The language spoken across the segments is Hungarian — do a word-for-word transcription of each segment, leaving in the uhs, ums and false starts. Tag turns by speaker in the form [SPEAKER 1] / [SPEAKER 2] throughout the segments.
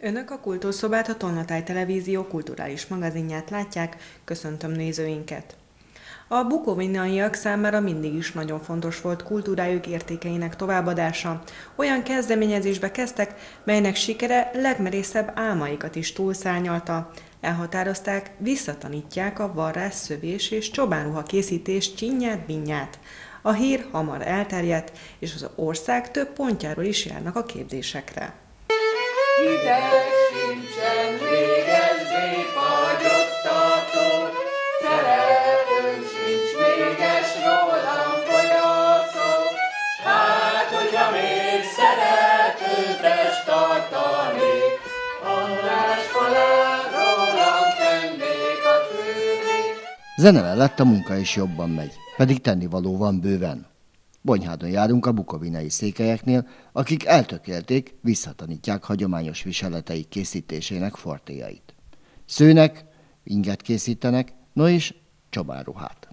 [SPEAKER 1] Önök a Kultúrszobát, a Tolnatáj Televízió kulturális magazinját látják, köszöntöm nézőinket. A bukovinaiak számára mindig is nagyon fontos volt kultúrájuk értékeinek továbbadása. Olyan kezdeményezésbe kezdtek, melynek sikere legmerészebb álmaikat is túlszárnyalta. Elhatározták, visszatanítják a varrás, szövés és csobánruha készítés csinyát-binyát. A hír hamar elterjedt, és az ország több pontjáról is járnak a képzésekre.
[SPEAKER 2] Ide sincsen végesdé fagyottató, szeretőm sincs véges rólam fogyaszó. Hát, hogyha még szeretőtes tartanék, András falán rólam tennék a tűrét.
[SPEAKER 3] Zene mellett a munka is jobban megy, pedig tennivaló van bőven. Bonyhádon járunk a bukovinai székelyeknél, akik eltökélték, visszatanítják hagyományos viseleteik készítésének fortéjait. Szőnek, inget készítenek, no és csobánruhát.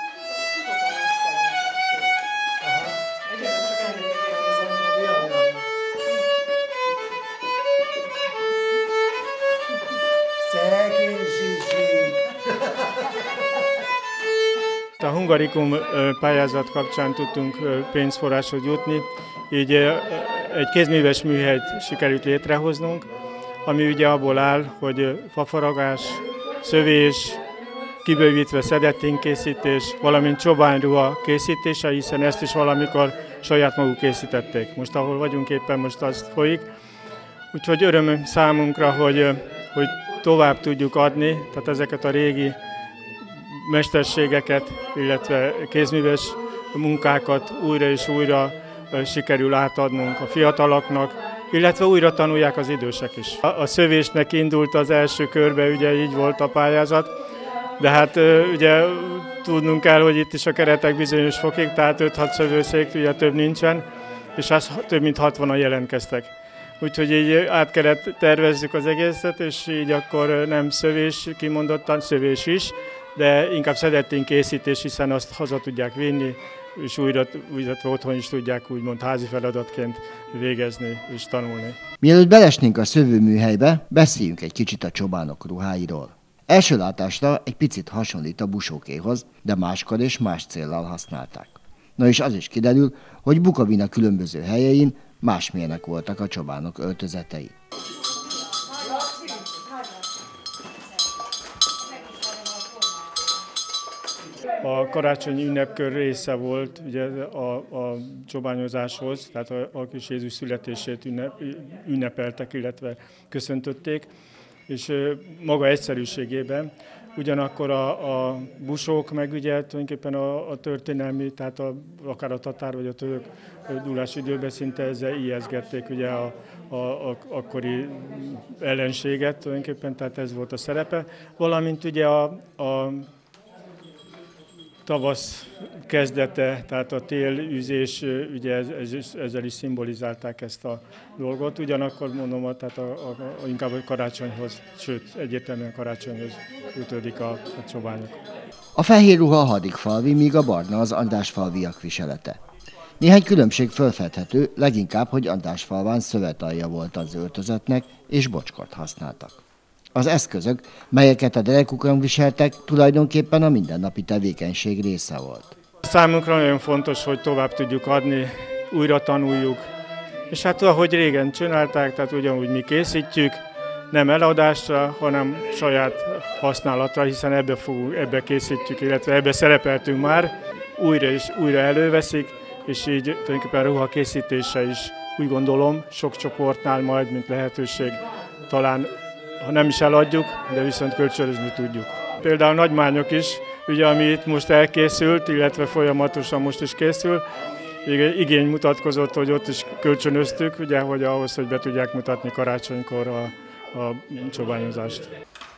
[SPEAKER 4] A Hungarikum pályázat kapcsán tudtunk pénzforráshoz jutni, így egy kézműves műhelyt sikerült létrehoznunk, ami ugye abból áll, hogy fafaragás, szövés, kibővítve szedetténkészítés, valamint csobánruha készítése, hiszen ezt is valamikor saját maguk készítették. Most ahol vagyunk éppen, most az folyik. Úgyhogy öröm számunkra, hogy, hogy tovább tudjuk adni, tehát ezeket a régi mesterségeket, illetve kézműves munkákat újra és újra sikerül átadnunk a fiataloknak, illetve újra tanulják az idősek is. A szövésnek indult az első körbe, ugye így volt a pályázat, de hát ugye tudnunk kell, hogy itt is a keretek bizonyos fokig, tehát öt-hat szövőszék, ugye több nincsen, és az több mint hatvanan jelentkeztek. Úgyhogy így át kellett tervezzük az egészet, és így akkor nem szövés, kimondottan szövés is, de inkább szedetténkészítés, hiszen azt haza tudják vinni, és újra, illetve otthon is tudják úgymond házi feladatként végezni és tanulni.
[SPEAKER 3] Mielőtt belesnénk a szövőműhelybe, beszéljünk egy kicsit a csobánok ruháiról. Első látásra egy picit hasonlít a busókéhoz, de máskor és más céllal használták. Na és az is kiderül, hogy Bukovina különböző helyein másmilyenek voltak a csobánok öltözetei.
[SPEAKER 4] A karácsonyi ünnepkör része volt ugye a, a csobányozáshoz, tehát a, a kis Jézus születését ünnep, ünnepeltek, illetve köszöntötték, és maga egyszerűségében. Ugyanakkor a, a busók meg ugye tulajdonképpen a, a történelmi, tehát a, akár a tatár vagy a török dúlás időben szinte ezzel ijeszgették ugye a, a, a akkori ellenséget tulajdonképpen, tehát ez volt a szerepe. Valamint ugye a, a tavasz kezdete, tehát a télűzés, ugye ez, ez, ezzel is szimbolizálták ezt a dolgot. Ugyanakkor mondom, tehát a, a, a, inkább a karácsonyhoz, sőt, egyértelműen karácsonyhoz kötődik a, a csobányok.
[SPEAKER 3] A fehér ruha a hadikfalvi, míg a barna az andrásfalviak viselete. Néhány különbség felfedhető, leginkább, hogy Andrásfalván szövetalja volt az öltözetnek, és bocskort használtak. Az eszközök, melyeket a derekukon viseltek, tulajdonképpen a mindennapi tevékenység része volt.
[SPEAKER 4] Számunkra nagyon fontos, hogy tovább tudjuk adni, újra tanuljuk. És hát ahogy régen csinálták, tehát ugyanúgy mi készítjük, nem eladásra, hanem saját használatra, hiszen ebbe, fogunk, ebbe készítjük, illetve ebbe szerepeltünk már. Újra és újra előveszik, és így tulajdonképpen ruha készítése is úgy gondolom sok csoportnál majd, mint lehetőség, talán ha nem is eladjuk, de viszont kölcsönözni tudjuk. Például nagymányok is, ugye, ami itt most elkészült, illetve folyamatosan most is készül, igény mutatkozott, hogy ott is kölcsönöztük, ugye, hogy ahhoz, hogy be tudják mutatni karácsonykor a, a csobányozást.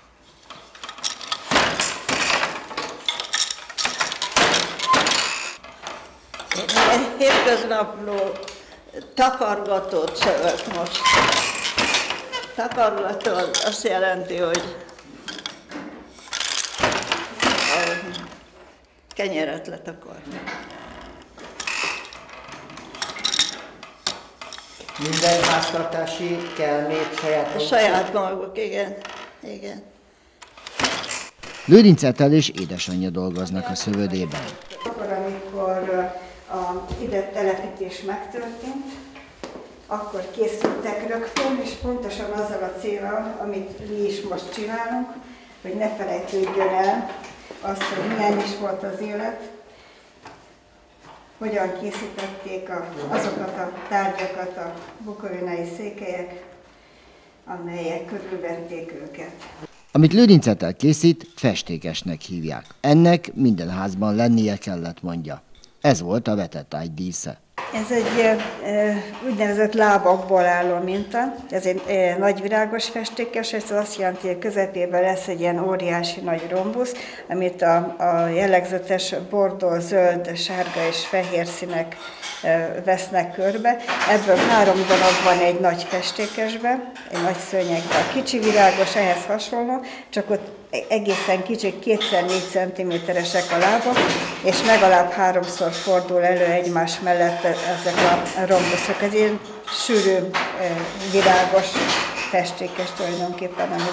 [SPEAKER 5] Hétköznapló takargatót szövök most. Takargató azt jelenti, hogy a kenyeret letakarni.
[SPEAKER 3] Minden háztartási kelmét saját maguk?
[SPEAKER 5] Saját maguk, igen. Igen.
[SPEAKER 3] Lőrinc Etel és édesanyja dolgoznak a szövődében.
[SPEAKER 6] Akkor, amikor a ide telepítés megtörtént, akkor készültek rögtön, és pontosan azzal a célral, amit mi is most csinálunk, hogy ne felejtődjön el azt, hogy milyen is volt az élet, hogyan készítették a, azokat a tárgyakat a bukovinai székelyek, amelyek körülvették őket.
[SPEAKER 3] Amit Lőrinc Etel készít, festékesnek hívják. Ennek minden házban lennie kellett, mondja. Ez volt a vetett ágy dísze.
[SPEAKER 6] Ez egy e, úgynevezett lábakból álló minta, ez egy e, nagyvirágos festékes, ez azt jelenti, hogy közepében lesz egy ilyen óriási nagy rombusz, amit a, a jellegzetes bordó, zöld, sárga és fehér színek e, vesznek körbe. Ebből három darab van egy nagy festékesbe, egy nagy szőnyegbe. A kicsi virágos ehhez hasonló, csak ott egészen kicsik, kétszer-négy centiméteresek a lábak, és legalább háromszor fordul elő egymás mellett ezek a rombuszok. Ez ilyen sűrű, virágos festékes tulajdonképpen, amit,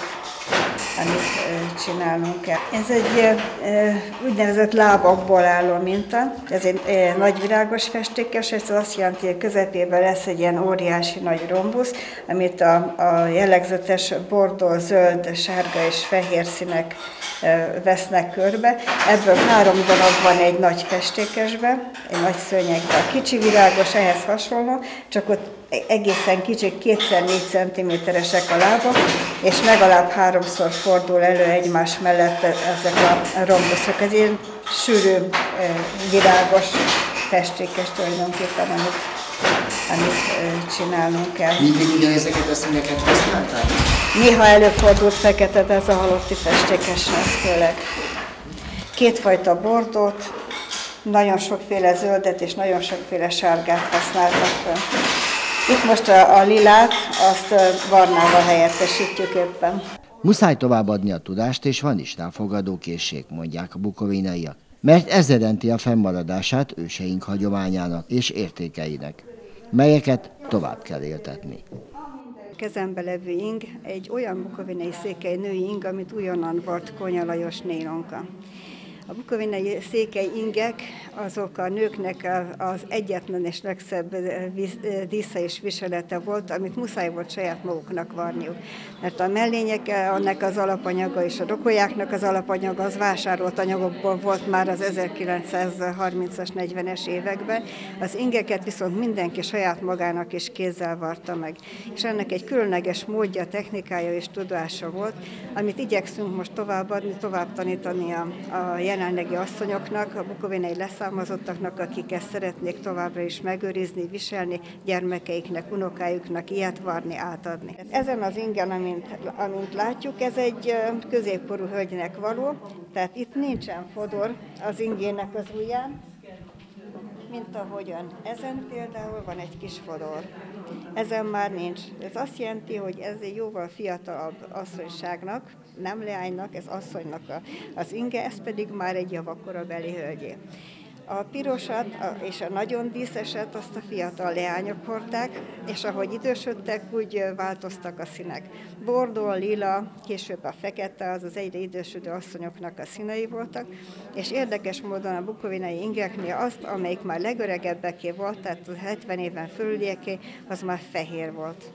[SPEAKER 6] amit csinálnunk kell. Ez egy úgynevezett lábakból álló minta, ez egy nagyvirágos festékes, ez azt jelenti, hogy közepében lesz egy ilyen óriási nagy rombusz, amit a, a jellegzetes bordó, zöld, sárga és fehér színek vesznek körbe. Ebből három darab van egy nagy festékesbe, egy nagy szőnyegbe. A kicsi virágos ehhez hasonló, csak ott egészen kicsik, kétszer-négy centiméteresek a lábak, és legalább háromszor fordul elő egymás mellett ezek a rombuszok. Ez ilyen sűrű, virágos festékes tulajdonképpen, amit, amit csinálnunk kell.
[SPEAKER 3] Mindig ugyanezeket a színeket használták?
[SPEAKER 6] Néha előfordult fekete, de ez a halotti festékesnek főleg. Kétfajta bordót, nagyon sokféle zöldet és nagyon sokféle sárgát használtak fel. Itt most a, a lilát, azt barnával helyettesítjük éppen.
[SPEAKER 3] Muszáj továbbadni a tudást, és van is rá fogadókészség, mondják a bukovinaiak. Mert ez jelenti a fennmaradását őseink hagyományának és értékeinek, melyeket tovább kell éltetni.
[SPEAKER 6] Kezembe levő ing egy olyan bukovinai székely női ing, amit újonnan vart Konya Lajos Nélonka. A bukovinai székely ingek azok a nőknek az egyetlen és legszebb dísze és viselete volt, amit muszáj volt saját maguknak varniuk. Mert a mellények, annak az alapanyaga és a rokolyáknak az alapanyaga az vásárolt anyagokból volt már az ezerkilencszázharmincas, negyvenes években. Az ingeket viszont mindenki saját magának is kézzel varta meg. És ennek egy különleges módja, technikája és tudása volt, amit igyekszünk most továbbadni, tovább tanítani a, a jelenlegi asszonyoknak, a bukovinai leszármazottaknak, akik ezt szeretnék továbbra is megőrizni, viselni, gyermekeiknek, unokájuknak ilyet varni, átadni. Ezen az ingen, amint, amint látjuk, ez egy középkorú hölgynek való, tehát itt nincsen fodor az ingének az ujján, mint ahogyan ezen például van egy kis fodor. Ezen már nincs. Ez azt jelenti, hogy ez egy jóval fiatalabb asszonyságnak, nem leánynak, ez asszonynak az inge, ez pedig már egy javakorabeli hölgyé. A pirosat és a nagyon díszeset azt a fiatal leányok hordták, és ahogy idősödtek, úgy változtak a színek. Bordó, lila, később a fekete, az az egyre idősödő asszonyoknak a színei voltak, és érdekes módon a bukovinai ingeknél azt, amelyik már legöregebbeké volt, tehát hetven éven fölülieké, az már fehér volt.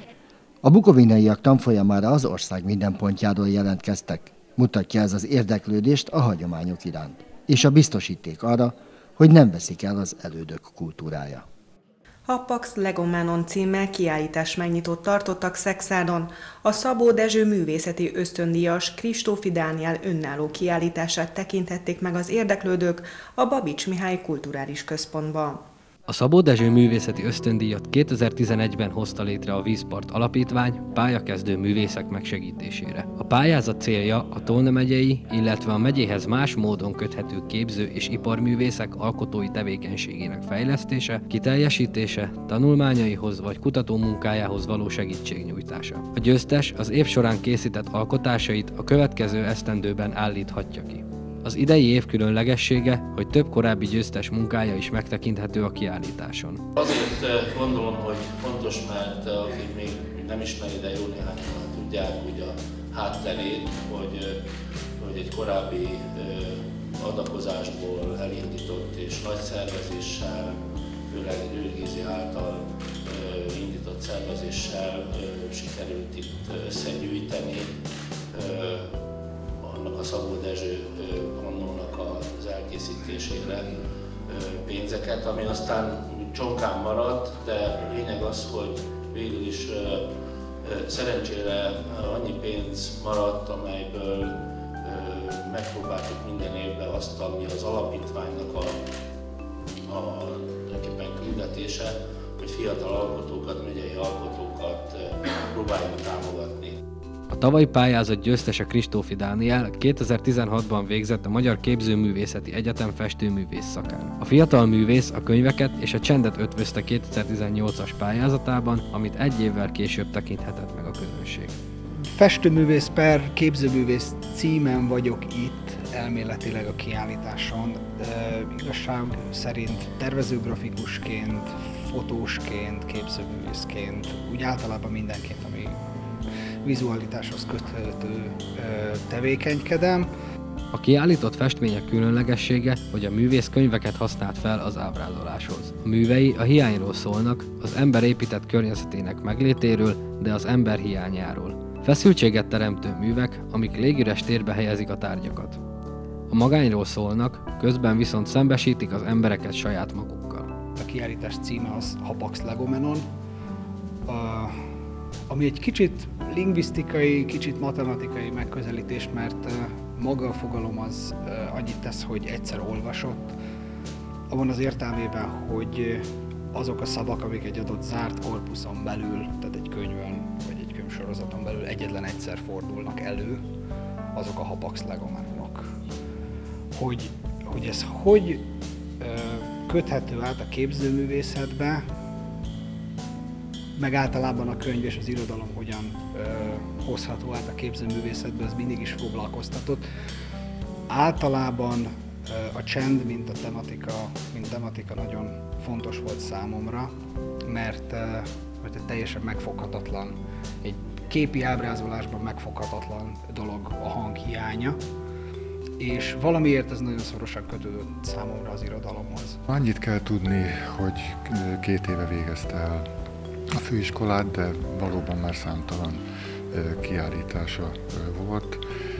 [SPEAKER 3] A bukovinaiak tanfolyamára az ország minden pontjáról jelentkeztek. Mutatja ez az érdeklődést a hagyományok iránt, és a biztosíték arra, hogy nem veszik el az elődök kultúrája.
[SPEAKER 1] A Pax Legomenon címmel kiállítás megnyitót tartottak Szekszádon. A Szabó Dezső művészeti ösztöndíjas Kristófi Dániel önálló kiállítását tekintették meg az érdeklődők a Babics Mihály Kulturális Központban.
[SPEAKER 7] A Szabó Dezső művészeti ösztöndíjat kétezer-tizenegyben hozta létre a Vízpart Alapítvány pályakezdő művészek megsegítésére. A pályázat célja a Tolna megyei, illetve a megyéhez más módon köthető képző és iparművészek alkotói tevékenységének fejlesztése, kiteljesítése, tanulmányaihoz vagy kutatómunkájához való segítségnyújtása. A győztes az év során készített alkotásait a következő esztendőben állíthatja ki. Az idei év különlegessége, hogy több korábbi győztes munkája is megtekinthető a kiállításon.
[SPEAKER 8] Azért gondolom, hogy fontos, mert akik még nem ismeri, de jó néhány tudják ugye a hátterét, hogy, hogy egy korábbi adakozásból elindított és nagy szervezéssel, főleg Győr Gézi által indított szervezéssel sikerült itt összegyűjteni annak a Szabó Dezső pannónak az elkészítésére pénzeket, ami aztán csonkán maradt, de lényeg az, hogy végül is szerencsére annyi pénz maradt, amelyből megpróbáltuk minden évben azt, ami az alapítványnak a, a küldetése, hogy fiatal alkotókat, megyei alkotókat próbáljuk támogatni.
[SPEAKER 7] A tavalyi pályázat győztese Kristófi Dániel kétezer-tizenhatban végzett a Magyar Képzőművészeti Egyetem festőművész szakán. A fiatal művész a könyveket és a csendet ötvözte kétezer-tizennyolcas pályázatában, amit egy évvel később tekinthetett meg a közönség.
[SPEAKER 9] Festőművész per képzőművész címen vagyok itt elméletileg a kiállításon. De igazság szerint tervezőgrafikusként, fotósként, képzőművészként, úgy általában mindenként, ami vizualitáshoz köthető tevékenykedem.
[SPEAKER 7] A kiállított festmények különlegessége, hogy a művész könyveket használt fel az ábrázoláshoz. A művei a hiányról szólnak, az ember épített környezetének meglétéről, de az ember hiányáról. Feszültséget teremtő művek, amik légüres térbe helyezik a tárgyakat. A magányról szólnak, közben viszont szembesítik az embereket saját magukkal.
[SPEAKER 9] A kiállítás címe az Hapax Legomenon, ami egy kicsit lingvisztikai, kicsit matematikai megközelítés, mert maga a fogalom az annyit tesz, hogy egyszer olvasott, abban az értelmében, hogy azok a szavak, amik egy adott zárt korpuszon belül, tehát egy könyvön vagy egy könyvsorozaton belül egyetlen egyszer fordulnak elő, azok a Hapax Legomenonok. Hogy, hogy ez hogy köthető át a képzőművészetbe, meg általában a könyv és az irodalom hogyan ö, hozható át a képzőművészetbe, ez mindig is foglalkoztatott. Általában ö, a csend, mint a tematika, mint tematika nagyon fontos volt számomra, mert, ö, mert egy teljesen megfoghatatlan, egy képi ábrázolásban megfoghatatlan dolog a hang hiánya, és valamiért ez nagyon szorosan kötődött számomra az irodalomhoz.
[SPEAKER 10] Annyit kell tudni, hogy két éve végezte el a főiskolát, de valóban már számtalan kiállítása volt.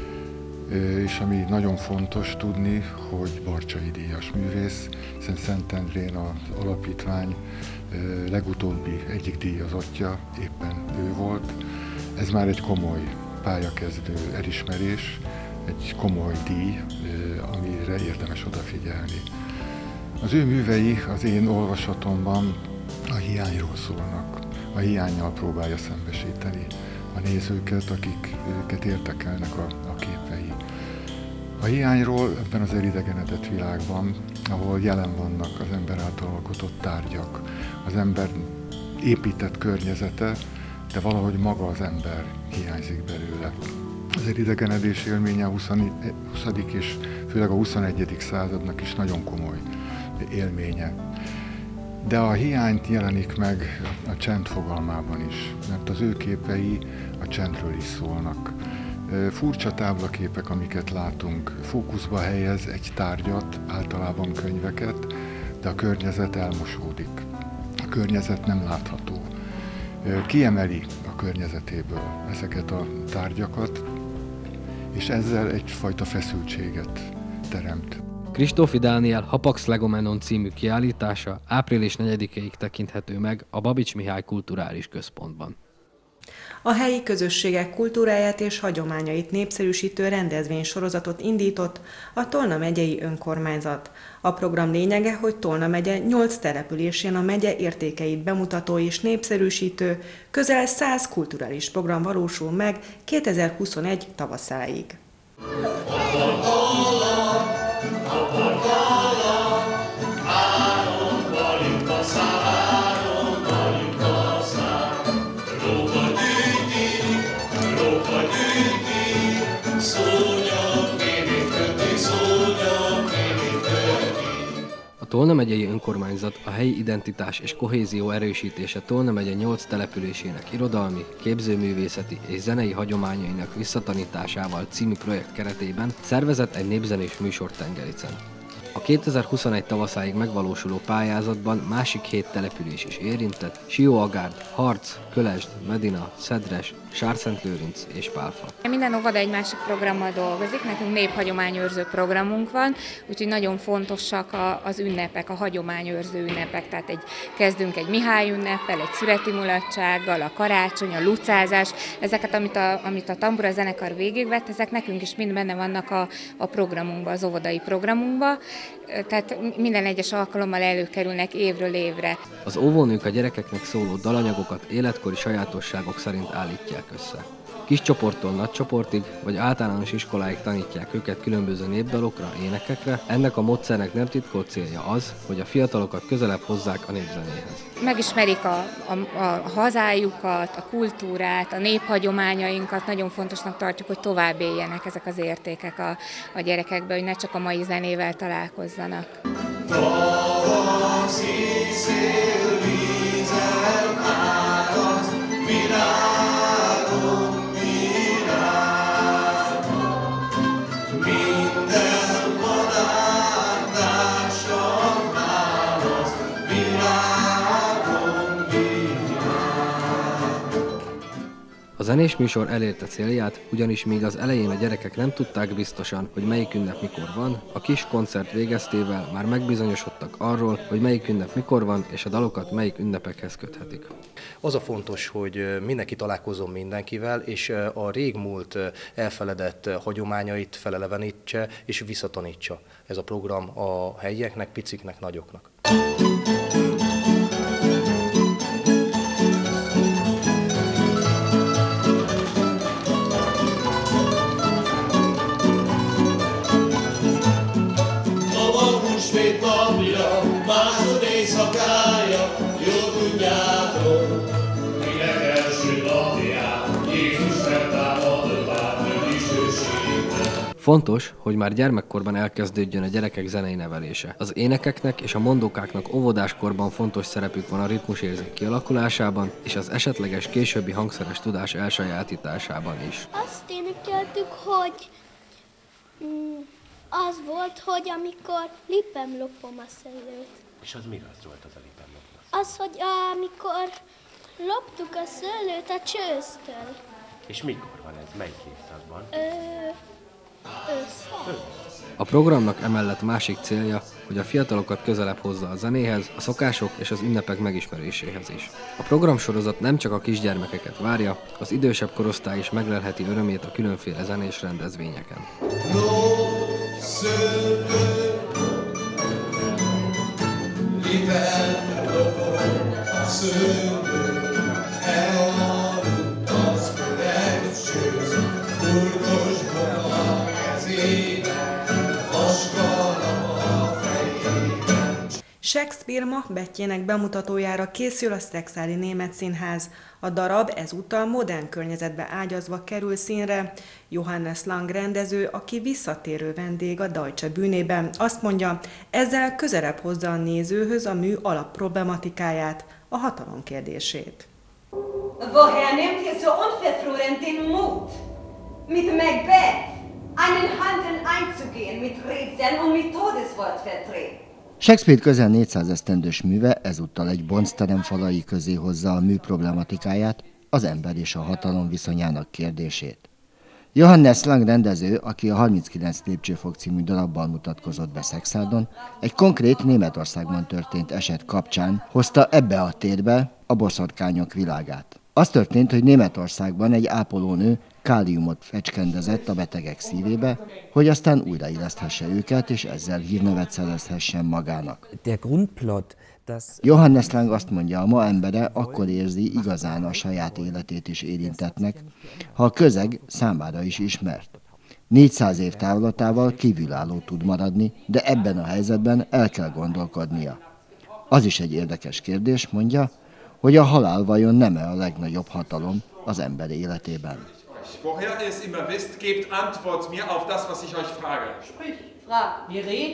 [SPEAKER 10] És ami nagyon fontos tudni, hogy Barcsay díjas művész, hiszen Szentendrén az alapítvány legutóbbi egyik díjazottja éppen ő volt. Ez már egy komoly pályakezdő elismerés, egy komoly díj, amire érdemes odafigyelni. Az ő művei az én olvasatomban a hiányról szólnak. A hiánnyal próbálja szembesíteni a nézőket, akiket érdekelnek a, a képei. A hiányról ebben az elidegenedett világban, ahol jelen vannak az ember által alkotott tárgyak, az ember épített környezete, de valahogy maga az ember hiányzik belőle. Az elidegenedés élménye a huszadik és főleg a huszonegyedik századnak is nagyon komoly élménye. De a hiányt jelenik meg a csend fogalmában is, mert az ő képei a csendről is szólnak. Furcsa táblaképek, amiket látunk, fókuszba helyez egy tárgyat, általában könyveket, de a környezet elmosódik. A környezet nem látható. Kiemeli a környezetéből ezeket a tárgyakat, és ezzel egyfajta feszültséget teremt.
[SPEAKER 7] Kristófi Dániel Hapax Legomenon című kiállítása április negyedikéig tekinthető meg a Babics Mihály Kulturális Központban.
[SPEAKER 1] A helyi közösségek kultúráját és hagyományait népszerűsítő rendezvénysorozatot indított a Tolna megyei önkormányzat. A program lényege, hogy Tolna megye nyolc településén a megye értékeit bemutató és népszerűsítő közel száz kulturális program valósul meg kétezer-huszonegy tavaszáig.
[SPEAKER 2] Szóval
[SPEAKER 7] Tolna megyei önkormányzat a helyi identitás és kohézió erősítése Tolna megye nyolc településének irodalmi, képzőművészeti és zenei hagyományainak visszatanításával című projekt keretében szervezett egy népzenés műsort Tengericen. A kétezer-huszonegy tavaszáig megvalósuló pályázatban másik hét település is érintett: Sióagárd, Harc, Kölesd, Medina, Szedres, Sárszentlőrinc és Pálfa.
[SPEAKER 11] Minden óvoda egy másik programmal dolgozik, nekünk néphagyományőrző programunk van, úgyhogy nagyon fontosak a, az ünnepek, a hagyományőrző ünnepek. Tehát egy, kezdünk egy Mihály ünneppel, egy szüreti mulatsággal, a karácsony, a lucázás, ezeket, amit a, amit a tambura zenekar végigvett, ezek nekünk is mind benne vannak a, a programunkban, az óvodai programunkban. Tehát minden egyes alkalommal előkerülnek évről évre.
[SPEAKER 7] Az óvónők a gyerekeknek szóló dalanyagokat életkori sajátosságok szerint állítják össze. Kis csoporttól nagy csoportig, vagy általános iskoláig tanítják őket különböző népdalokra, énekekre. Ennek a módszernek nem titkolt célja az, hogy a fiatalokat közelebb hozzák a népzenéhez.
[SPEAKER 11] Megismerik a, a, a hazájukat, a kultúrát, a néphagyományainkat, nagyon fontosnak tartjuk, hogy tovább éljenek ezek az értékek a, a gyerekekbe, hogy ne csak a mai zenével találkozzanak.
[SPEAKER 7] A zenés műsor elérte célját, ugyanis még az elején a gyerekek nem tudták biztosan, hogy melyik ünnep mikor van, a kis koncert végeztével már megbizonyosodtak arról, hogy melyik ünnep mikor van, és a dalokat melyik ünnepekhez köthetik.
[SPEAKER 12] Az a fontos, hogy mindenki találkozzon mindenkivel, és a régmúlt elfeledett hagyományait felelevenítse és visszatanítsa ez a program a helyieknek, piciknek, nagyoknak.
[SPEAKER 13] Másod éjszakája, jól tudjátok, minek első napján Jézus feltámadott át dicsőségben.
[SPEAKER 7] Fontos, hogy már gyermekkorban elkezdődjön a gyerekek zenei nevelése. Az énekeknek és a mondókáknak óvodáskorban fontos szerepük van a ritmusérzék kialakulásában és az esetleges későbbi hangszeres tudás elsajátításában is.
[SPEAKER 14] Azt énekeltük, hogy mm, az volt, hogy amikor lipem lopom a szőlőt.
[SPEAKER 15] És az mi az volt az a lipem lopom?
[SPEAKER 14] Az, hogy amikor loptuk a szőlőt a csőztől.
[SPEAKER 15] És mikor van ez? Melyik évszakban?
[SPEAKER 14] Ö, ősz.
[SPEAKER 7] A programnak emellett másik célja, hogy a fiatalokat közelebb hozza a zenéhez, a szokások és az ünnepek megismeréséhez is. A programsorozat nem csak a kisgyermekeket várja, az idősebb korosztály is meglelheti örömét a különféle zenés rendezvényeken.
[SPEAKER 13] Lipem lopom a szőlőt, elaludt az öreg csőz, furkosban a kezében, vaskalap a fejében.
[SPEAKER 1] Shakespeare Macbethjének bemutatójára készül a Szexádi Német Színház. A darab ezúttal modern környezetbe ágyazva kerül színre. Johannes Lang rendező, aki visszatérő vendég a Deutsche Bühnében, azt mondja, ezzel közelebb hozza a nézőhöz a mű alapproblematikáját, a hatalom kérdését.
[SPEAKER 16] Woher nimmt ihr so unverfroren den Mut, mit Macbeth einen Handel einzugehen, mit Rätseln und mit Todeswortvertret?
[SPEAKER 3] Shakespeare közel négyszáz esztendős műve ezúttal egy boncterem falai közé hozza a mű problematikáját, az ember és a hatalom viszonyának kérdését. Johannes Lang rendező, aki a harminckilenc lépcsőfok című darabban mutatkozott be Szexádon, egy konkrét Németországban történt eset kapcsán hozta ebbe a térbe a boszorkányok világát. Az történt, hogy Németországban egy ápolónő káliumot fecskendezett a betegek szívébe, hogy aztán újraéleszthesse őket, és ezzel hírnevet szerezhessen magának. Johannes Lang azt mondja, a ma embere akkor érzi igazán a saját életét is érintettnek, ha a közeg számára is ismert. négyszáz év távlatával kívülálló tud maradni, de ebben a helyzetben el kell gondolkodnia. Az is egy érdekes kérdés, mondja, hogy a halál vajon nem-e a legnagyobb hatalom az ember életében.
[SPEAKER 17] Woher ihr es immer wisst, gebt Antwort mir auf das, was ich euch frage.
[SPEAKER 2] Sprich, frag, wir reden.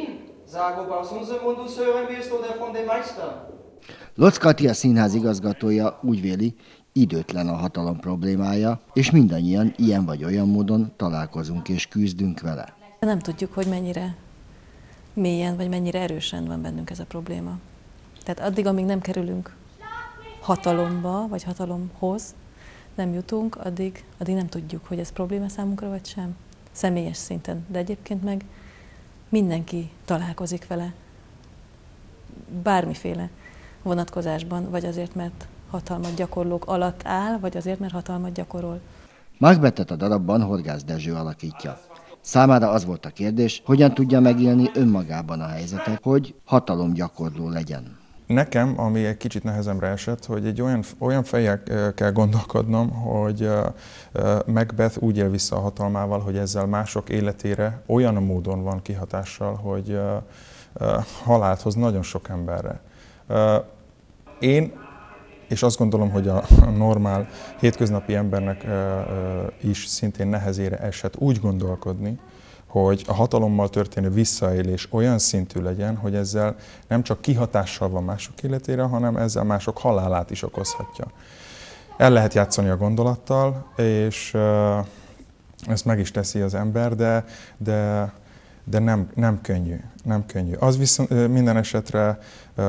[SPEAKER 17] Sag, ob aus unserem Mund du hören wirst oder von dem Meister.
[SPEAKER 3] Lotz Kati, a színház igazgatója úgy véli, időtlen a hatalom problémája, és mindannyian ilyen vagy olyan módon találkozunk és küzdünk vele.
[SPEAKER 18] Nem tudjuk, hogy mennyire mélyen vagy mennyire erősen van bennünk ez a probléma. Tehát addig, amíg nem kerülünk hatalomba, vagy hatalomhoz, nem jutunk, addig, addig nem tudjuk, hogy ez probléma számunkra, vagy sem. Személyes szinten. De egyébként meg mindenki találkozik vele. Bármiféle vonatkozásban, vagy azért, mert hatalmat gyakorlók alatt áll, vagy azért, mert hatalmat gyakorol.
[SPEAKER 3] Macbethet a darabban Horgász Dezső alakítja. Számára az volt a kérdés, hogyan tudja megélni önmagában a helyzetet, hogy hatalomgyakorló legyen.
[SPEAKER 19] Nekem, ami egy kicsit nehezemre esett, hogy egy olyan, olyan fejjel kell gondolkodnom, hogy Macbeth úgy él vissza a hatalmával, hogy ezzel mások életére olyan módon van kihatással, hogy halált hoz nagyon sok emberre. Én, és azt gondolom, hogy a normál, hétköznapi embernek is szintén nehezére esett úgy gondolkodni, hogy a hatalommal történő visszaélés olyan szintű legyen, hogy ezzel nem csak kihatással van mások életére, hanem ezzel mások halálát is okozhatja. El lehet játszani a gondolattal, és ezt meg is teszi az ember, de, de, de nem, nem könnyű. Nem könnyű. Az viszont minden esetre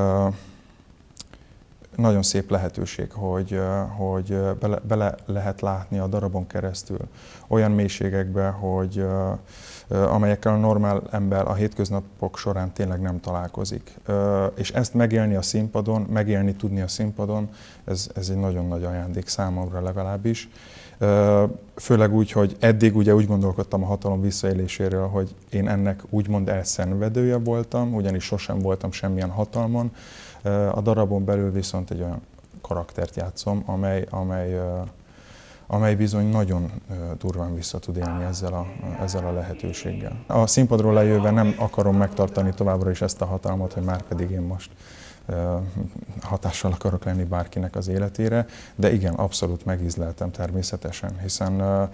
[SPEAKER 19] nagyon szép lehetőség, hogy, hogy bele, bele lehet látni a darabon keresztül olyan mélységekbe, hogy, amelyekkel a normál ember a hétköznapok során tényleg nem találkozik. És ezt megélni a színpadon, megélni tudni a színpadon, ez, ez egy nagyon nagy ajándék számomra legalábbis. Főleg úgy, hogy eddig ugye úgy gondolkodtam a hatalom visszaéléséről, hogy én ennek úgymond elszenvedője voltam, ugyanis sosem voltam semmilyen hatalmon. A darabon belül viszont egy olyan karaktert játszom, amely, amely, amely bizony nagyon durván vissza tud élni ezzel a, ezzel a lehetőséggel. A színpadról lejöve nem akarom megtartani továbbra is ezt a hatalmat, hogy már pedig én most hatással akarok lenni bárkinek az életére, de igen, abszolút megízleltem természetesen, hiszen,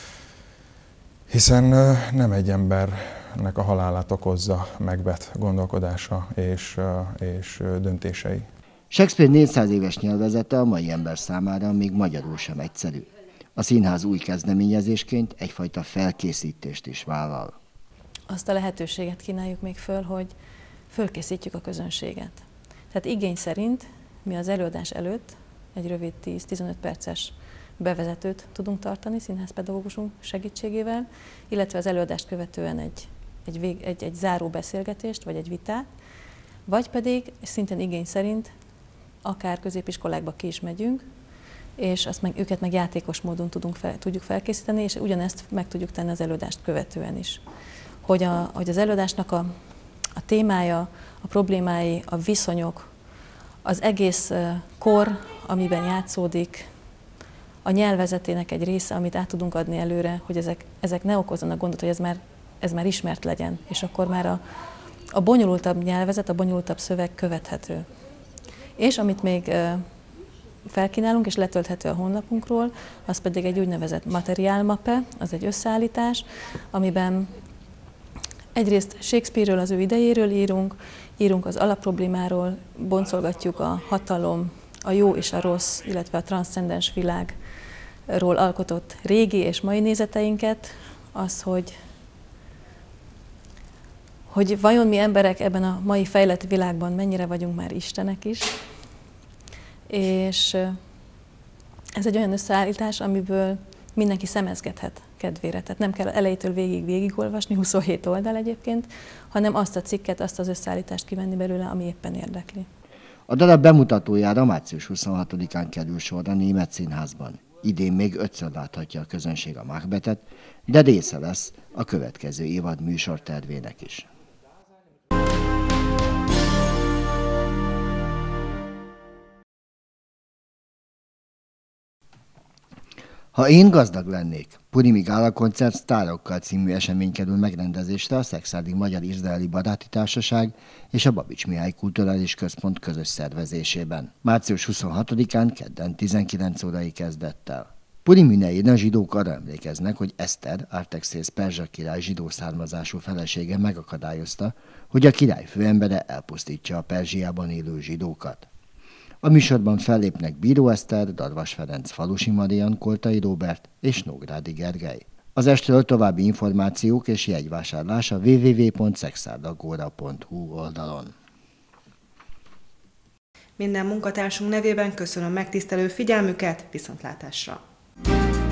[SPEAKER 19] hiszen nem egy embernek a halálát okozza Macbeth gondolkodása és, és döntései.
[SPEAKER 3] Shakespeare négyszáz éves nyelvezete a mai ember számára még magyarul sem egyszerű. A színház új kezdeményezésként egyfajta felkészítést is vállal.
[SPEAKER 18] Azt a lehetőséget kínáljuk még föl, hogy fölkészítjük a közönséget. Tehát igény szerint mi az előadás előtt egy rövid tíz-tizenöt perces bevezetőt tudunk tartani színházpedagógusunk segítségével, illetve az előadást követően egy, egy, vég, egy, egy záró beszélgetést, vagy egy vitát, vagy pedig szintén igény szerint akár középiskolákba ki is megyünk, és azt meg, őket meg játékos módon tudunk fel, tudjuk felkészíteni, és ugyanezt meg tudjuk tenni az előadást követően is. Hogy, a, hogy az előadásnak a, a témája, a problémái, a viszonyok, az egész kor, amiben játszódik, a nyelvezetének egy része, amit át tudunk adni előre, hogy ezek, ezek ne okozzanak gondot, hogy ez már, ez már ismert legyen, és akkor már a, a bonyolultabb nyelvezet, a bonyolultabb szöveg követhető. És amit még felkínálunk és letölthető a honlapunkról, az pedig egy úgynevezett materiálmape, az egy összeállítás, amiben egyrészt Shakespeare-ről, az ő idejéről írunk, írunk az alapproblémáról, boncolgatjuk a hatalom, a jó és a rossz, illetve a transzcendens világról alkotott régi és mai nézeteinket, az, hogy, hogy vajon mi emberek ebben a mai fejlett világban mennyire vagyunk már istenek is. És ez egy olyan összeállítás, amiből mindenki szemezgethet kedvére. Tehát nem kell elejétől végig végigolvasni, huszonhét oldal egyébként, hanem azt a cikket, azt az összeállítást kivenni belőle, ami éppen érdekli.
[SPEAKER 3] A darab bemutatójára március huszonhatodikán kerül sor a Német Színházban. Idén még ötször láthatja a közönség a Macbethet, de része lesz a következő évad műsortervének is. Ha én gazdag lennék, Purimi Gála koncert Sztárokkal című esemény kerül megrendezésre a Szekszárdi Magyar-Izraeli Baráti Társaság és a Babics Mihály Kulturális Központ közös szervezésében. március huszonhatodikán kedden tizenkilenc órai kezdettel. Purimünein a zsidók arra emlékeznek, hogy Eszter, Artaxerxes perzsa király zsidó származású felesége megakadályozta, hogy a király főembere elpusztítsa a Perzsiában élő zsidókat. A műsorban fellépnek Bíró Eszter, Darvas Ferenc, Falusi Marian, Koltai Róbert és Nógrádi Gergely. Az estről további információk és jegyvásárlás a double-u double-u double-u pont szexárdagóra pont hu oldalon.
[SPEAKER 1] Minden munkatársunk nevében köszönöm megtisztelő figyelmüket, viszontlátásra!